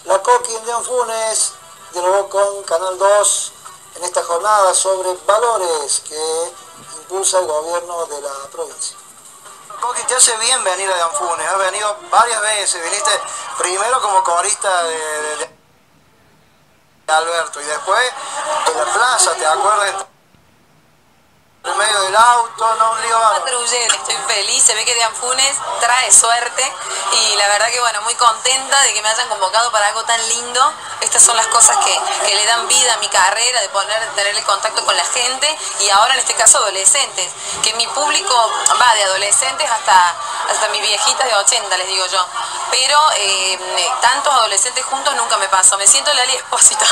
La Coqui en Anfunes dialogó con Canal 2 en esta jornada sobre valores que impulsa el gobierno de la provincia. Coqui, te hace bien venir a Anfunes, has venido varias veces, viniste primero como corista de Alberto y después en la plaza, ¿te acuerdas? En medio del auto, no un lío. Patrullero, estoy feliz, se ve que de Anfunes trae suerte y la verdad que bueno, muy contenta de que me hayan convocado para algo tan lindo. Estas son las cosas que le dan vida a mi carrera, de tener el contacto con la gente y ahora en este caso adolescentes, que mi público va de adolescentes hasta mis viejitas de 80, les digo yo. Pero tantos adolescentes juntos nunca me pasó, me siento Lali Espósito.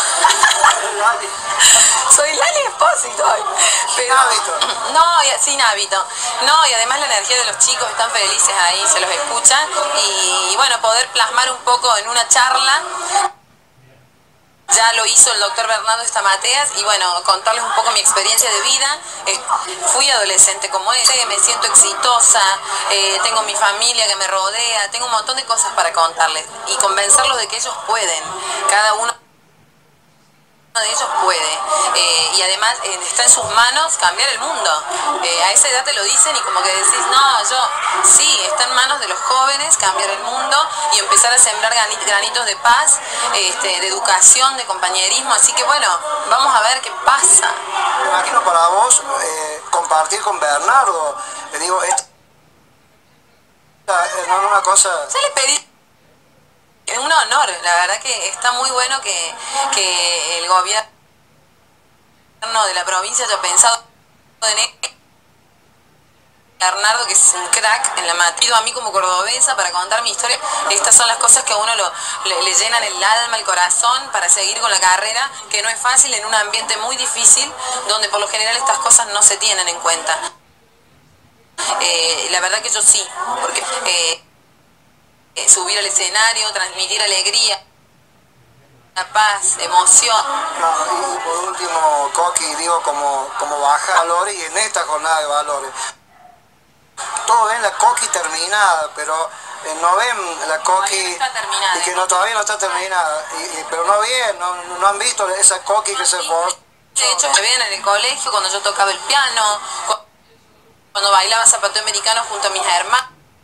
Soy Lali Espósito hoy. Sin hábito. No, sin hábito. No, y además la energía de los chicos, están felices ahí, se los escucha. Y bueno, poder plasmar un poco en una charla. Ya lo hizo el doctor Bernardo Estamateas y bueno, contarles un poco mi experiencia de vida. Fui adolescente como él, me siento exitosa, tengo mi familia que me rodea, tengo un montón de cosas para contarles y convencerlos de que ellos pueden, cada uno de ellos puede y además está en sus manos cambiar el mundo. A esa edad te lo dicen y como que decís, no, sí, está en manos de los jóvenes cambiar el mundo y empezar a sembrar granitos de paz, de educación, de compañerismo, así que bueno, vamos a ver qué pasa. Me imagino para vos compartir con Bernardo, le digo, no una cosa... Ya le pedí. Es un honor, la verdad que está muy bueno que el gobierno de la provincia haya pensado en él. Bernardo, que es un crack en la materia, a mí como cordobesa para contar mi historia. Estas son las cosas que a uno le llenan el alma, el corazón para seguir con la carrera, que no es fácil en un ambiente muy difícil donde por lo general estas cosas no se tienen en cuenta. La verdad que yo sí, porque subir al escenario, transmitir alegría, paz, emoción. No, y por último, Coqui, digo, como baja valores y en esta jornada de valores. Todos ven la Coqui terminada, pero no ven la Coqui y que todavía no está terminada. Pero no han visto esa Coqui que se formó. De hecho, me ven en el colegio cuando yo tocaba el piano, cuando bailaba zapateo americano junto a mis hermanas.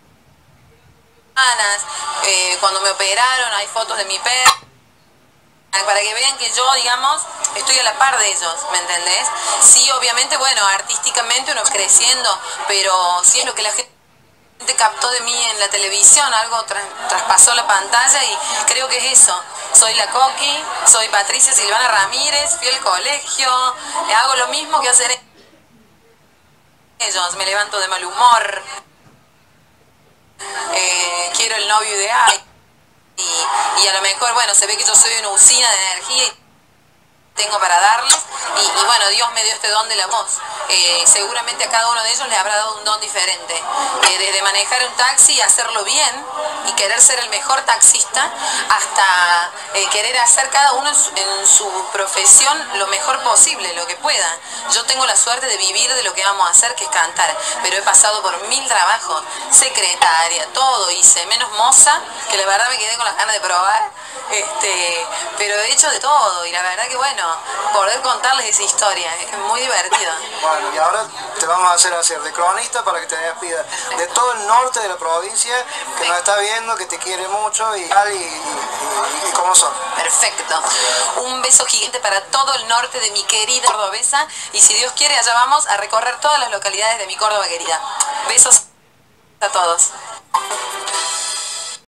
Cuando me operaron hay fotos de mi perro para que vean que yo, digamos, estoy a la par de ellos, ¿me entendés? Sí, obviamente, bueno, artísticamente uno creciendo, pero sí es lo que la gente captó de mí en la televisión, algo traspasó la pantalla y creo que es eso. Soy la Coqui, soy Patricia Silvana Ramírez, fui al colegio, hago lo mismo que hacen ellos, me levanto de mal humor. Quiero el novio ideal y a lo mejor, bueno, se ve que yo soy una usina de energía y tengo para darles y bueno, Dios me dio este don de la voz. Seguramente a cada uno de ellos le habrá dado un don diferente, desde manejar un taxi y hacerlo bien y querer ser el mejor taxista hasta querer hacer cada uno en su profesión lo mejor posible, lo que pueda. Yo tengo la suerte de vivir de lo que vamos a hacer, que es cantar, pero he pasado por 1000 trabajos, secretaria, todo hice, menos moza, que la verdad me quedé con las ganas de probar, pero he hecho de todo y la verdad que bueno, poder contarles esa historia es muy divertido. Bueno, y ahora te vamos a hacer de cronista para que te despidas de todo el norte de la provincia que nos está viendo, que te quiere mucho y cómo son. Perfecto. Un beso gigante para todo el norte de mi querida cordobesa y si Dios quiere allá vamos a recorrer todas las localidades de mi Córdoba querida. Besos a todos.